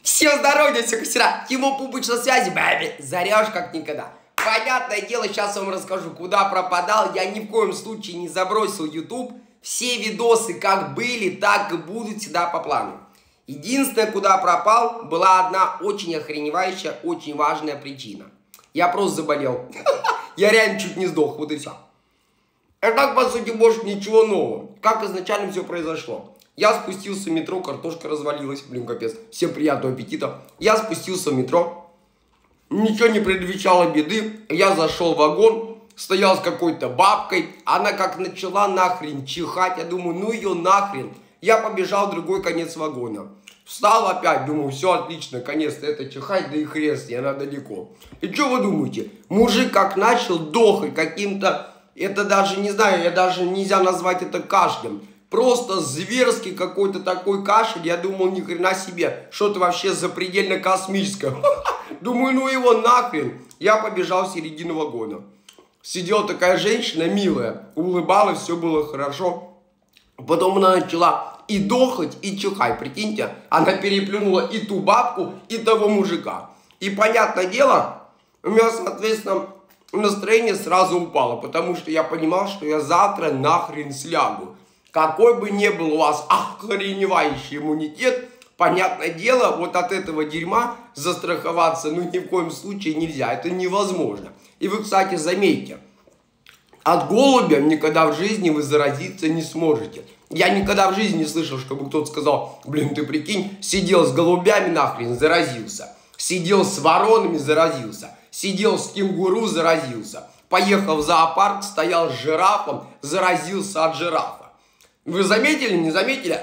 Всем здоровья, все костера. Тимо Пупыч на связи, бэби. Заряжь как никогда. Понятное дело, сейчас я вам расскажу, куда пропадал. Я ни в коем случае не забросил YouTube. Все видосы как были, так и будут всегда по плану. Единственное, куда пропал, была одна очень охреневающая, очень важная причина. Я просто заболел. Я реально чуть не сдох, вот и все. А так, по сути, больше ничего нового. Как изначально все произошло. Я спустился в метро, картошка развалилась. Блин, капец. Всем приятного аппетита. Я спустился в метро. Ничего не предвещало беды. Я зашел в вагон. Стоял с какой-то бабкой. Она как начала нахрен чихать. Я думаю, ну ее нахрен. Я побежал в другой конец вагона. Встал опять. Думаю, все отлично. Конец-то это чихать, да и хрест, она далеко. И что вы думаете? Мужик как начал дохать каким-то... Это даже, не знаю, я даже нельзя назвать это кашлем. Просто зверский какой-то такой кашель. Я думал, ни хрена себе, что-то вообще запредельно космическое. Думаю, ну его нахрен. Я побежал в середину вагона. Сидела такая женщина милая, улыбалась, все было хорошо. Потом она начала и дохать, и чихать. Прикиньте, она переплюнула и ту бабку, и того мужика. И понятное дело, у меня, соответственно, настроение сразу упало. Потому что я понимал, что я завтра нахрен слягу. Какой бы ни был у вас охреневающий иммунитет, понятное дело, вот от этого дерьма застраховаться ну ни в коем случае нельзя. Это невозможно. И вы, кстати, заметьте, от голубя никогда в жизни вы заразиться не сможете. Я никогда в жизни не слышал, чтобы кто-то сказал, блин, ты прикинь, сидел с голубями нахрен, заразился. Сидел с воронами, заразился. Сидел с кенгуру, заразился. Поехал в зоопарк, стоял с жирафом, заразился от жирафа. Вы заметили, не заметили?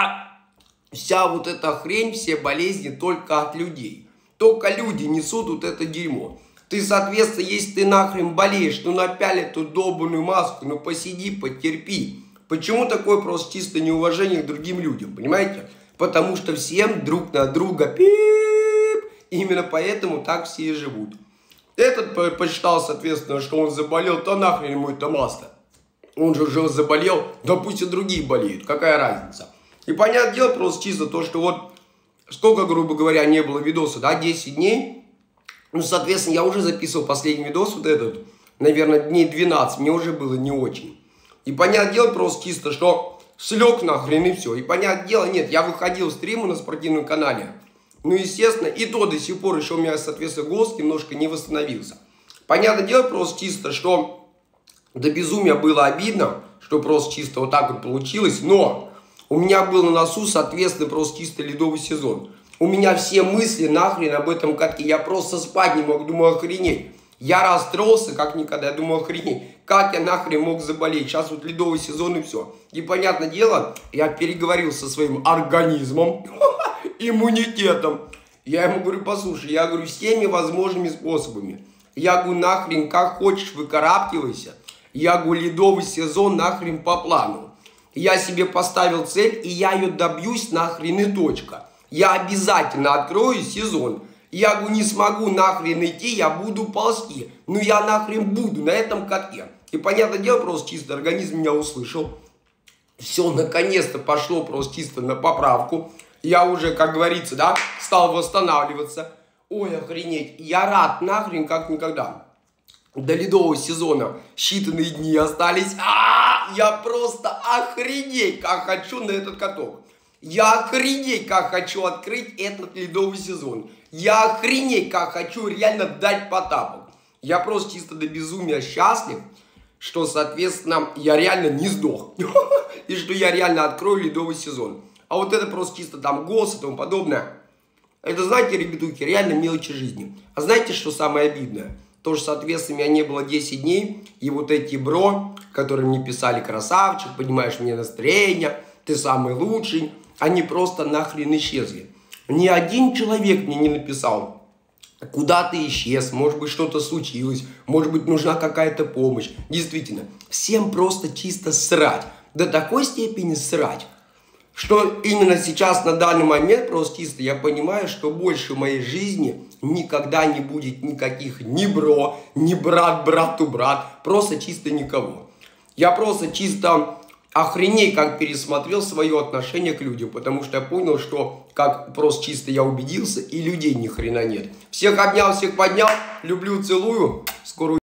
Вся вот эта хрень, все болезни только от людей. Только люди несут вот это дерьмо. Ты, соответственно, если ты нахрен болеешь, ну напяли эту долбанную маску, ну посиди, потерпи. Почему такое просто чисто неуважение к другим людям, понимаете? Потому что всем друг на друга пип. Именно поэтому так все и живут. Этот посчитал, соответственно, что он заболел, то нахрен ему эта маска. Он же уже заболел, да пусть и другие болеют, какая разница. И понятное дело, просто чисто то, что вот сколько, грубо говоря, не было видоса, да, 10 дней. Ну, соответственно, я уже записывал последний видос, вот этот, наверное, дней 12, мне уже было не очень. И понятное дело, просто чисто, что слег нахрен и все. И понятное дело, нет, я выходил в стримы на спортивном канале. Ну, естественно, и то до сих пор еще у меня, соответственно, голос немножко не восстановился. Понятное дело, просто чисто, что... До безумия было обидно, что просто чисто вот так вот получилось, но у меня был на носу, соответственно, просто чисто ледовый сезон. У меня все мысли нахрен об этом катке, я просто спать не мог, думаю, охренеть. Я расстроился как никогда, я думаю, охренеть, как я нахрен мог заболеть, сейчас вот ледовый сезон и все. И понятное дело, я переговорил со своим организмом, иммунитетом. Я ему говорю, послушай, я говорю, всеми возможными способами. Я говорю, нахрен, как хочешь, выкарабкивайся. Я говорю, ледовый сезон нахрен по плану. Я себе поставил цель, и я ее добьюсь нахрен и точка. Я обязательно открою сезон. Я говорю, не смогу нахрен идти, я буду ползти. Ну я нахрен буду на этом катке. И понятное дело, просто чисто организм меня услышал. Все, наконец-то пошло просто чисто на поправку. Я уже, как говорится, да, стал восстанавливаться. Ой, охренеть, я рад нахрен как никогда. До ледового сезона считанные дни остались. Я просто охренеть, как хочу на этот каток. Я охренеть, как хочу открыть этот ледовый сезон. Я охренеть, как хочу реально дать по тапу. Я просто чисто до безумия счастлив, что, соответственно, я реально не сдох. И что я реально открою ледовый сезон. А вот это просто чисто там голос и тому подобное. Это, знаете, ребятуки, реально мелочи жизни. А знаете, что самое обидное? То, что, соответственно, меня не было 10 дней, и вот эти бро, которые мне писали, красавчик, поднимаешь мне настроение, ты самый лучший, они просто нахрен исчезли. Ни один человек мне не написал, куда ты исчез, может быть, что-то случилось, может быть, нужна какая-то помощь. Действительно, всем просто чисто срать. До такой степени срать, что именно сейчас, на данный момент, просто чисто я понимаю, что больше в моей жизни никогда не будет никаких ни бро, ни брат брату брат, просто чисто никого. Я просто чисто охренеть, как пересмотрел свое отношение к людям, потому что я понял, что как просто чисто я убедился, и людей ни хрена нет. Всех обнял, всех поднял, люблю, целую, скоро